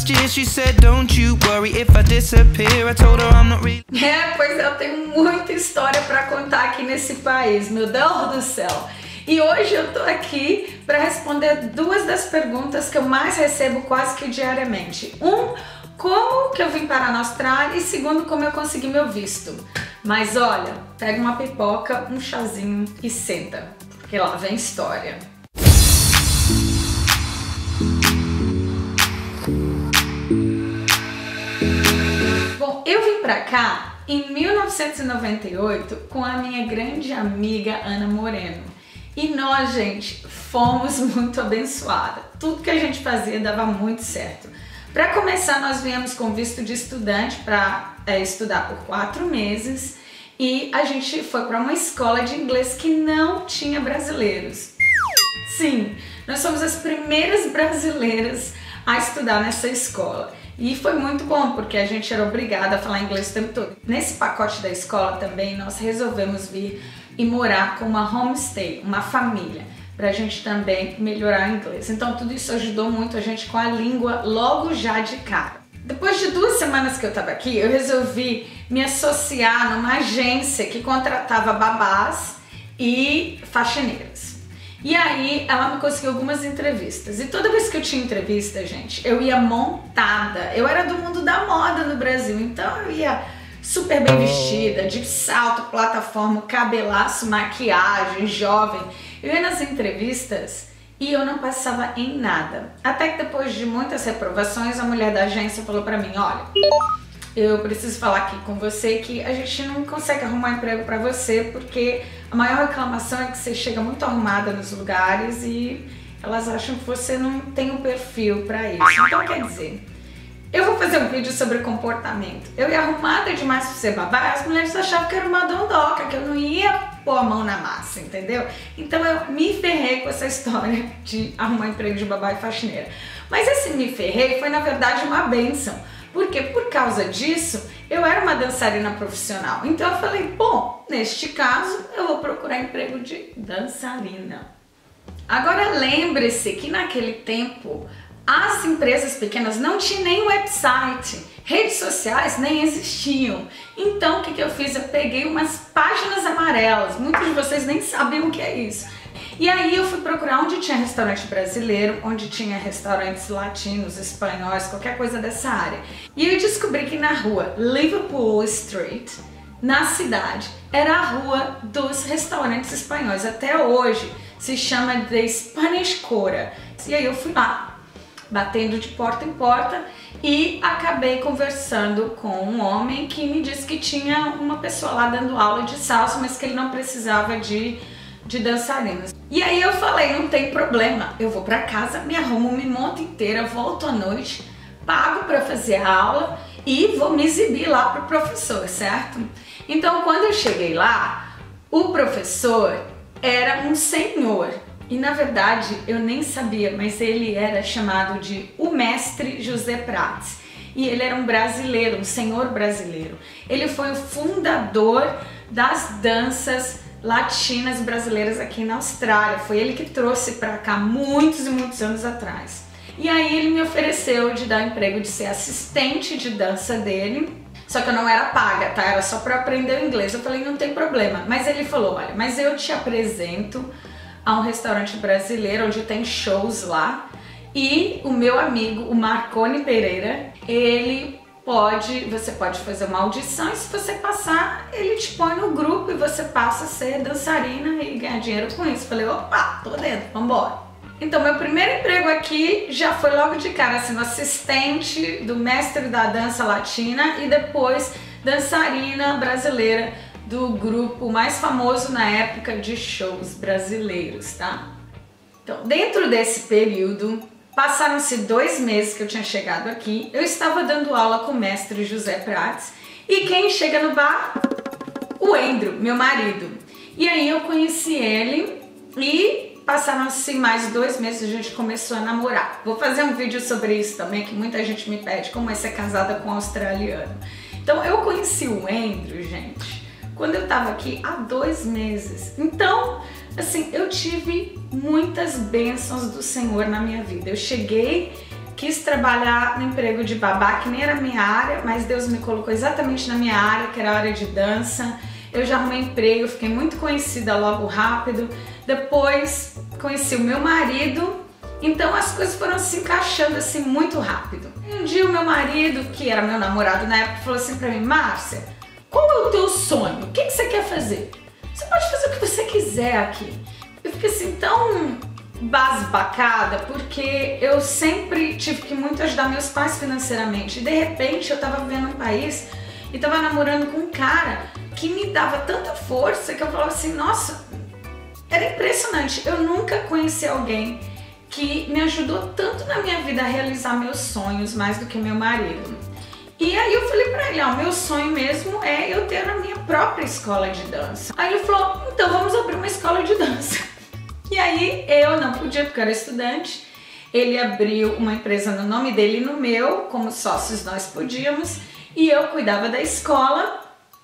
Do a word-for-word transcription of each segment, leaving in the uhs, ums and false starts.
last year she said don't you worry if I disappear. I told her I'm not really... É, pois eu tenho muita história pra contar aqui nesse país, meu Deus do céu. E hoje eu tô aqui para responder duas das perguntas que eu mais recebo quase que diariamente. Um, como que eu vim parar na Austrália, e segundo, como eu consegui meu visto. Mas olha, pega uma pipoca, um chazinho e senta, porque lá vem história. Bom, eu vim pra cá em mil novecentos e noventa e oito com a minha grande amiga Ana Moreno. E nós, gente, fomos muito abençoadas. Tudo que a gente fazia dava muito certo. Para começar, nós viemos com visto de estudante para é, estudar por quatro meses e a gente foi para uma escola de inglês que não tinha brasileiros. Sim, nós somos as primeiras brasileiras a estudar nessa escola. E foi muito bom, porque a gente era obrigada a falar inglês o tempo todo. Nesse pacote da escola também, nós resolvemos vir e morar com uma homestay, uma família, pra gente também melhorar o inglês. Então tudo isso ajudou muito a gente com a língua logo já de cara. Depois de duas semanas que eu tava aqui, eu resolvi me associar numa agência que contratava babás e faxineiras. E aí ela me conseguiu algumas entrevistas. E toda vez que eu tinha entrevista, gente, eu ia montada. Eu era do mundo da moda no Brasil, então eu ia super bem vestida, de salto, plataforma, cabelaço, maquiagem, jovem. Eu ia nas entrevistas e eu não passava em nada. Até que depois de muitas reprovações, a mulher da agência falou pra mim, olha, eu preciso falar aqui com você que a gente não consegue arrumar emprego pra você porque a maior reclamação é que você chega muito arrumada nos lugares e elas acham que você não tem um perfil pra isso. Então quer dizer, eu vou fazer um vídeo sobre comportamento. Eu ia arrumada demais pra ser babá, as mulheres achavam que eu era uma dondoca, que eu não ia pôr a mão na massa, entendeu? Então eu me ferrei com essa história de arrumar emprego de babá e faxineira. Mas esse me ferrei foi na verdade uma bênção, porque por causa disso eu era uma dançarina profissional. Então eu falei, bom, neste caso eu vou procurar emprego de dançarina. Agora lembre-se que naquele tempo as empresas pequenas não tinham nem website, redes sociais nem existiam. Então o que, que eu fiz? Eu peguei umas páginas amarelas, muitos de vocês nem sabiam o que é isso. E aí eu fui procurar onde tinha restaurante brasileiro, onde tinha restaurantes latinos, espanhóis, qualquer coisa dessa área. E eu descobri que na rua Liverpool Street, na cidade, era a rua dos restaurantes espanhóis. Até hoje se chama The Spanish Quarter. E aí eu fui lá, batendo de porta em porta, e acabei conversando com um homem que me disse que tinha uma pessoa lá dando aula de salsa, mas que ele não precisava de, de dançarinas. E aí eu falei, não tem problema, eu vou pra casa, me arrumo, me monto inteira, volto à noite, pago pra fazer a aula e vou me exibir lá pro professor, certo? Então quando eu cheguei lá, o professor era um senhor. E na verdade eu nem sabia, mas ele era chamado de o mestre José Prates. E ele era um brasileiro, um senhor brasileiro. Ele foi o fundador das danças latinas brasileiras aqui na Austrália. Foi ele que trouxe para cá muitos e muitos anos atrás. E aí ele me ofereceu de dar emprego de ser assistente de dança dele. Só que eu não era paga, tá? Era só para aprender o inglês. Eu falei, não tem problema. Mas ele falou, olha, mas eu te apresento a um restaurante brasileiro onde tem shows lá e o meu amigo, o Marconi Pereira, ele pode, você pode fazer uma audição e se você passar, ele te põe no grupo e você passa a ser dançarina e ganhar dinheiro com isso. Falei, opa, tô dentro, vambora. Então meu primeiro emprego aqui já foi logo de cara, sendo assistente do mestre da dança latina e depois dançarina brasileira do grupo mais famoso na época de shows brasileiros, tá? Então, dentro desse período, passaram-se dois meses que eu tinha chegado aqui, eu estava dando aula com o mestre José Prates, e quem chega no bar? O Andrew, meu marido. E aí eu conheci ele e passaram-se mais dois meses e a gente começou a namorar. Vou fazer um vídeo sobre isso também, que muita gente me pede, como é ser casada com um australiano. Então, eu conheci o Andrew, gente, quando eu tava aqui há dois meses. Então, assim, eu tive muitas bênçãos do Senhor na minha vida. Eu cheguei quis trabalhar no emprego de babá, que nem era minha área, mas Deus me colocou exatamente na minha área, que era a área de dança. Eu já arrumei emprego, fiquei muito conhecida logo rápido. Depois conheci o meu marido, então as coisas foram se encaixando assim muito rápido. Um dia o meu marido, que era meu namorado na época, falou assim pra mim: Márcia, qual é o teu sonho? O que que você quer fazer? Você pode fazer o que você quiser aqui. Eu fiquei assim tão basbacada, porque eu sempre tive que muito ajudar meus pais financeiramente. E de repente eu tava vivendo um país e tava namorando com um cara que me dava tanta força que eu falava assim, nossa, era impressionante. Eu nunca conheci alguém que me ajudou tanto na minha vida a realizar meus sonhos, mais do que meu marido. E aí eu falei pra ele, ó, meu sonho mesmo é eu ter a minha própria escola de dança. Aí ele falou, então vamos abrir uma escola de dança. E aí eu não podia, porque eu era estudante. Ele abriu uma empresa no nome dele e no meu, como sócios nós podíamos, e eu cuidava da escola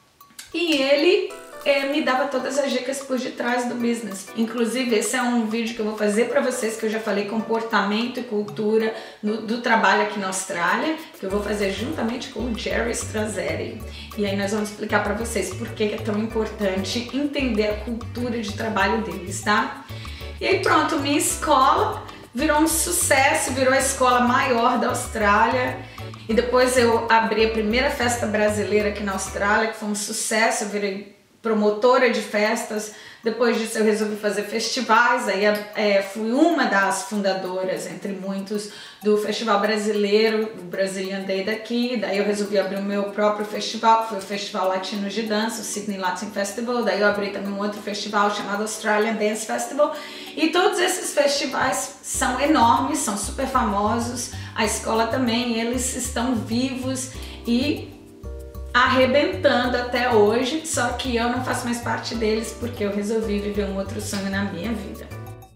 e ele é, me dava todas as dicas por detrás do business. Inclusive esse é um vídeo que eu vou fazer para vocês, que eu já falei comportamento e cultura no, do trabalho aqui na Austrália, que eu vou fazer juntamente com o Jerry Strazzeri. E aí nós vamos explicar para vocês por que é tão importante entender a cultura de trabalho deles, tá? E aí pronto, minha escola virou um sucesso, virou a escola maior da Austrália. E depois eu abri a primeira festa brasileira aqui na Austrália, que foi um sucesso, eu virei promotora de festas. Depois disso eu resolvi fazer festivais, aí é, fui uma das fundadoras, entre muitos, do Festival Brasileiro, o Brazilian Day daqui. Daí eu resolvi abrir o meu próprio festival, que foi o Festival Latino de Dança, o Sydney Latin Festival. Daí eu abri também um outro festival chamado Australian Dance Festival. E todos esses festivais são enormes, são super famosos. A escola também, eles estão vivos e arrebentando até hoje, só que eu não faço mais parte deles porque eu resolvi viver um outro sonho na minha vida.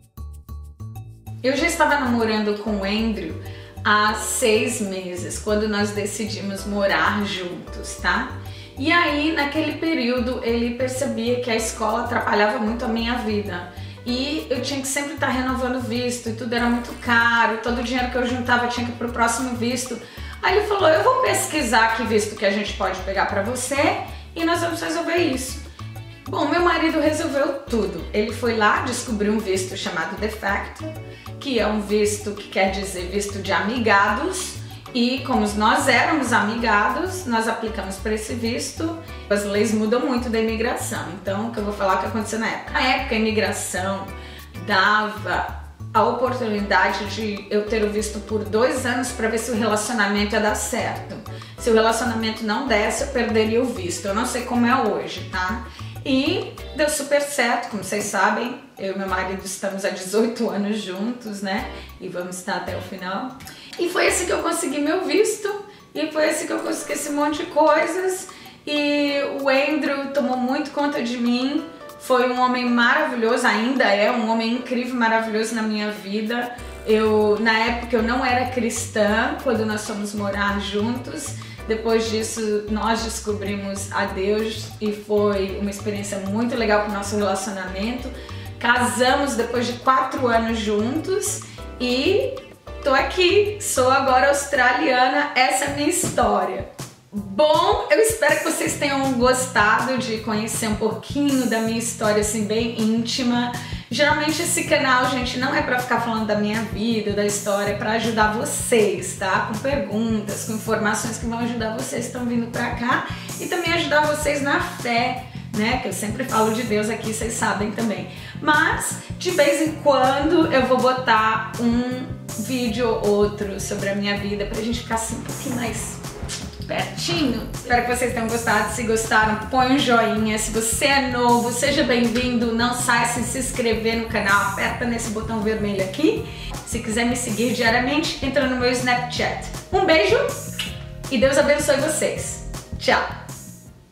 Eu já estava namorando com o Andrew há seis meses, quando nós decidimos morar juntos, tá? E aí, naquele período, ele percebia que a escola atrapalhava muito a minha vida. E eu tinha que sempre estar renovando visto, e tudo era muito caro, todo o dinheiro que eu juntava eu tinha que ir pro próximo visto. Aí ele falou, eu vou pesquisar que visto que a gente pode pegar pra você e nós vamos resolver isso. Bom, meu marido resolveu tudo. Ele foi lá, descobriu um visto chamado de facto, que é um visto que quer dizer visto de amigados. E como nós éramos amigados, nós aplicamos para esse visto. As leis mudam muito da imigração, então o que eu vou falar o que aconteceu na época. Na época a imigração dava a oportunidade de eu ter o visto por dois anos para ver se o relacionamento ia dar certo. Se o relacionamento não desse, eu perderia o visto. Eu não sei como é hoje, tá? E deu super certo, como vocês sabem, eu e meu marido estamos há dezoito anos juntos, né? E vamos estar até o final. E foi assim que eu consegui meu visto, e foi assim que eu consegui esse monte de coisas. E o Andrew tomou muito conta de mim. Foi um homem maravilhoso, ainda é um homem incrível, maravilhoso na minha vida. Eu, na época eu não era cristã, quando nós fomos morar juntos. Depois disso nós descobrimos a Deus e foi uma experiência muito legal para o nosso relacionamento. Casamos depois de quatro anos juntos e tô aqui, sou agora australiana, essa é a minha história. Bom, eu espero que vocês tenham gostado de conhecer um pouquinho da minha história, assim, bem íntima. Geralmente esse canal, gente, não é pra ficar falando da minha vida, da história, é pra ajudar vocês, tá? Com perguntas, com informações que vão ajudar vocês que estão vindo pra cá e também ajudar vocês na fé, né? Que eu sempre falo de Deus aqui, vocês sabem também. Mas, de vez em quando, eu vou botar um vídeo ou outro sobre a minha vida pra gente ficar assim um pouquinho mais pertinho. Espero que vocês tenham gostado. Se gostaram, põe um joinha. Se você é novo, seja bem-vindo. Não saia sem se inscrever no canal. Aperta nesse botão vermelho aqui. Se quiser me seguir diariamente, entra no meu Snapchat. Um beijo e Deus abençoe vocês. Tchau!